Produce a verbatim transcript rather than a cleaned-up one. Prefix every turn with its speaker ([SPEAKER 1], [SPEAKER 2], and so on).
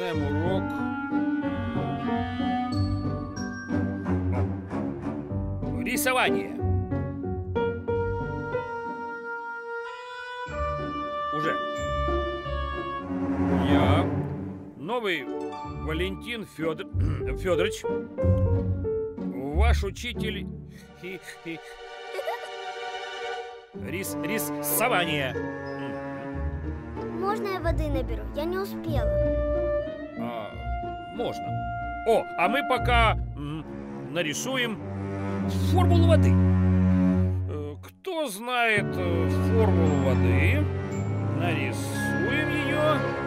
[SPEAKER 1] Начинаем урок. Рисование. Уже. Я, новый Валентин Федор... Федорович, ваш учитель хи- хи- рис... рисование.
[SPEAKER 2] Можно я воды наберу? Я не успела.
[SPEAKER 1] А, можно. О, а мы пока м, нарисуем формулу воды. Э, Кто знает э, формулу воды, нарисуем ее.